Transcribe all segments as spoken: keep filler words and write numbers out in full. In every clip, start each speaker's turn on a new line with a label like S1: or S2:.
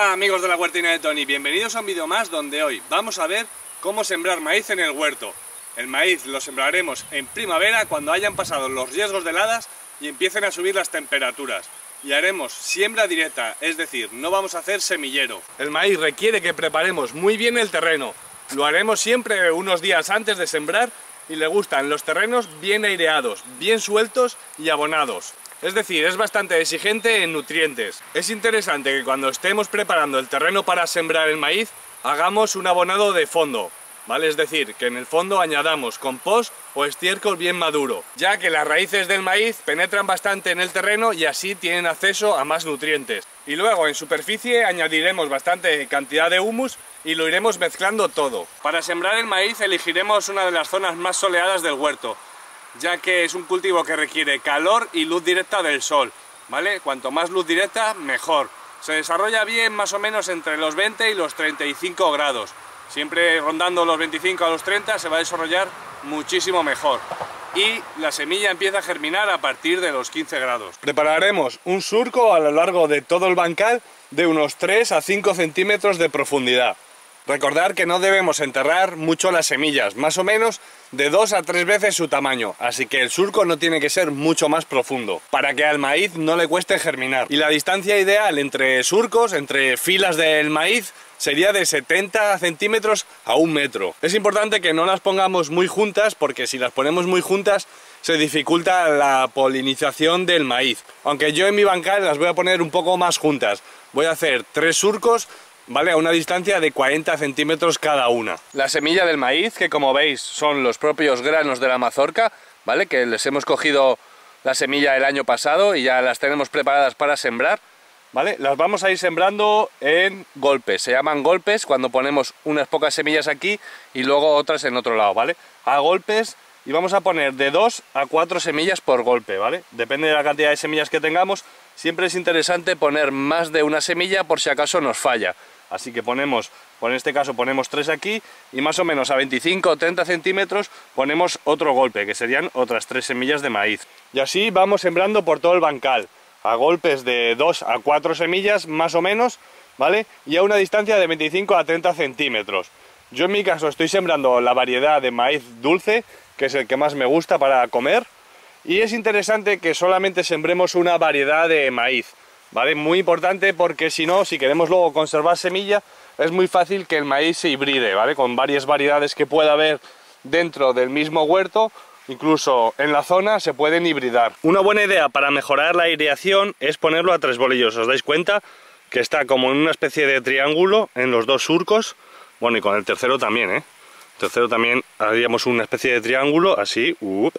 S1: Hola amigos de la huertina de Tony, bienvenidos a un vídeo más donde hoy vamos a ver cómo sembrar maíz en el huerto. El maíz lo sembraremos en primavera cuando hayan pasado los riesgos de heladas y empiecen a subir las temperaturas. Y haremos siembra directa, es decir, no vamos a hacer semillero. El maíz requiere que preparemos muy bien el terreno. Lo haremos siempre unos días antes de sembrar y le gustan los terrenos bien aireados, bien sueltos y abonados. Es decir, es bastante exigente en nutrientes. Es interesante que cuando estemos preparando el terreno para sembrar el maíz, hagamos un abonado de fondo, ¿vale? Es decir, que en el fondo añadamos compost o estiércol bien maduro, ya que las raíces del maíz penetran bastante en el terreno y así tienen acceso a más nutrientes. Y luego en superficie añadiremos bastante cantidad de humus y lo iremos mezclando todo. Para sembrar el maíz elegiremos una de las zonas más soleadas del huerto, ya que es un cultivo que requiere calor y luz directa del sol, ¿vale? Cuanto más luz directa, mejor. Se desarrolla bien más o menos entre los veinte y los treinta y cinco grados. Siempre rondando los veinticinco a los treinta se va a desarrollar muchísimo mejor. Y la semilla empieza a germinar a partir de los quince grados. Prepararemos un surco a lo largo de todo el bancal de unos tres a cinco centímetros de profundidad. Recordar que no debemos enterrar mucho las semillas, más o menos de dos a tres veces su tamaño, así que el surco no tiene que ser mucho más profundo, para que al maíz no le cueste germinar. Y la distancia ideal entre surcos, entre filas del maíz, sería de setenta centímetros a un metro. Es importante que no las pongamos muy juntas, porque si las ponemos muy juntas se dificulta la polinización del maíz. Aunque yo en mi bancal las voy a poner un poco más juntas. Voy a hacer tres surcos, ¿vale? A una distancia de cuarenta centímetros cada una. La semilla del maíz, que como veis son los propios granos de la mazorca, ¿vale? Que les hemos cogido la semilla el año pasado y ya las tenemos preparadas para sembrar, ¿vale? Las vamos a ir sembrando en golpes, se llaman golpes cuando ponemos unas pocas semillas aquí y luego otras en otro lado, ¿vale? A golpes, y vamos a poner de dos a cuatro semillas por golpe, ¿vale? Depende de la cantidad de semillas que tengamos, siempre es interesante poner más de una semilla por si acaso nos falla. Así que ponemos, en este caso ponemos tres aquí y más o menos a veinticinco o treinta centímetros ponemos otro golpe, que serían otras tres semillas de maíz. Y así vamos sembrando por todo el bancal, a golpes de dos a cuatro semillas más o menos, ¿vale? Y a una distancia de veinticinco a treinta centímetros. Yo en mi caso estoy sembrando la variedad de maíz dulce, que es el que más me gusta para comer, y es interesante que solamente sembremos una variedad de maíz, ¿vale? Muy importante, porque si no, si queremos luego conservar semilla, es muy fácil que el maíz se hibride, ¿vale? Con varias variedades que pueda haber dentro del mismo huerto, incluso en la zona se pueden hibridar. Una buena idea para mejorar la aireación es ponerlo a tres bolillos. ¿Os dais cuenta? Que está como en una especie de triángulo en los dos surcos. Bueno, y con el tercero también, ¿eh? El tercero también haríamos una especie de triángulo, así, uh,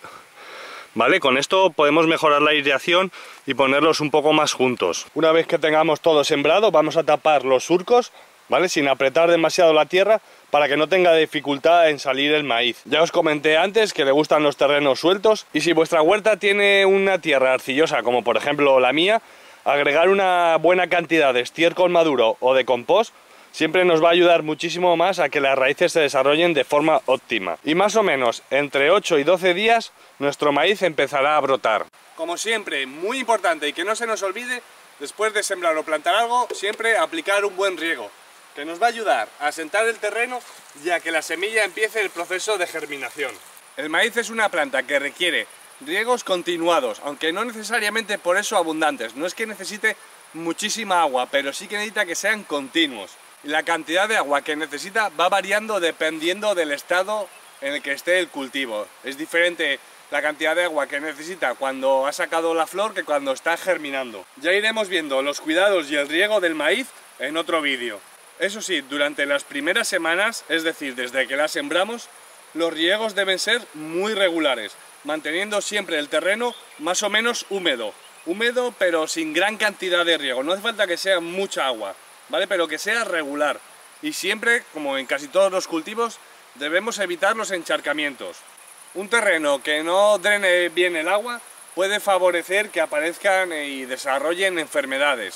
S1: ¿vale? Con esto podemos mejorar la aireación y ponerlos un poco más juntos. Una vez que tengamos todo sembrado, vamos a tapar los surcos, ¿vale? Sin apretar demasiado la tierra, para que no tenga dificultad en salir el maíz. Ya os comenté antes que le gustan los terrenos sueltos, y si vuestra huerta tiene una tierra arcillosa, como por ejemplo la mía, agregar una buena cantidad de estiércol maduro o de compost siempre nos va a ayudar muchísimo más a que las raíces se desarrollen de forma óptima. Y más o menos entre ocho y doce días nuestro maíz empezará a brotar. Como siempre, muy importante y que no se nos olvide, después de sembrar o plantar algo, siempre aplicar un buen riego, que nos va a ayudar a asentar el terreno y a que la semilla empiece el proceso de germinación. El maíz es una planta que requiere riegos continuados, aunque no necesariamente por eso abundantes. No es que necesite muchísima agua, pero sí que necesita que sean continuos. Y la cantidad de agua que necesita va variando dependiendo del estado en el que esté el cultivo. Es diferente la cantidad de agua que necesita cuando ha sacado la flor que cuando está germinando. Ya iremos viendo los cuidados y el riego del maíz en otro vídeo. Eso sí, durante las primeras semanas, es decir, desde que la sembramos, los riegos deben ser muy regulares, manteniendo siempre el terreno más o menos húmedo. Húmedo pero sin gran cantidad de riego, no hace falta que sea mucha agua, ¿vale? Pero que sea regular. Y siempre, como en casi todos los cultivos, debemos evitar los encharcamientos. Un terreno que no drene bien el agua puede favorecer que aparezcan y desarrollen enfermedades.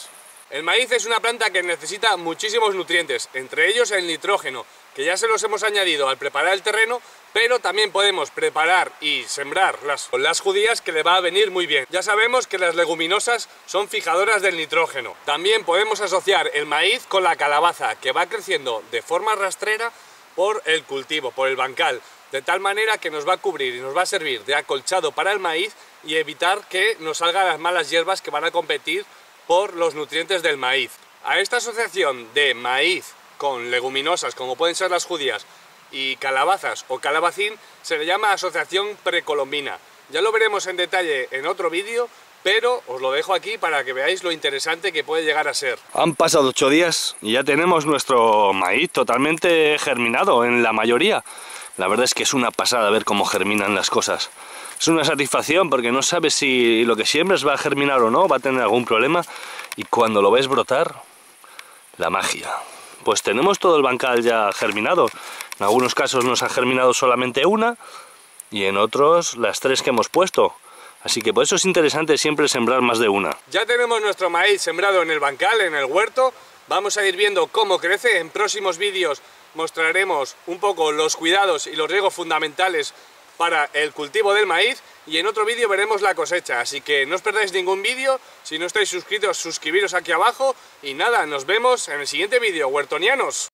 S1: El maíz es una planta que necesita muchísimos nutrientes, entre ellos el nitrógeno, que ya se los hemos añadido al preparar el terreno, pero también podemos preparar y sembrar las, las judías, que le va a venir muy bien. Ya sabemos que las leguminosas son fijadoras del nitrógeno. También podemos asociar el maíz con la calabaza, que va creciendo de forma rastrera por el cultivo, por el bancal, de tal manera que nos va a cubrir y nos va a servir de acolchado para el maíz y evitar que nos salgan las malas hierbas que van a competir por los nutrientes del maíz. A esta asociación de maíz con leguminosas, como pueden ser las judías, y calabazas o calabacín, se le llama asociación precolombina. Ya lo veremos en detalle en otro vídeo, pero os lo dejo aquí para que veáis lo interesante que puede llegar a ser. Han pasado ocho días y ya tenemos nuestro maíz totalmente germinado en la mayoría. La verdad es que es una pasada ver cómo germinan las cosas. Es una satisfacción porque no sabes si lo que siembres va a germinar o no, va a tener algún problema, y cuando lo ves brotar, la magia. Pues tenemos todo el bancal ya germinado. En algunos casos nos ha germinado solamente una y en otros las tres que hemos puesto. Así que por eso es interesante siempre sembrar más de una. Ya tenemos nuestro maíz sembrado en el bancal, en el huerto. Vamos a ir viendo cómo crece. En próximos vídeos mostraremos un poco los cuidados y los riegos fundamentales para el cultivo del maíz, y en otro vídeo veremos la cosecha, así que no os perdáis ningún vídeo. Si no estáis suscritos, suscribiros aquí abajo, y nada, nos vemos en el siguiente vídeo, huertonianos.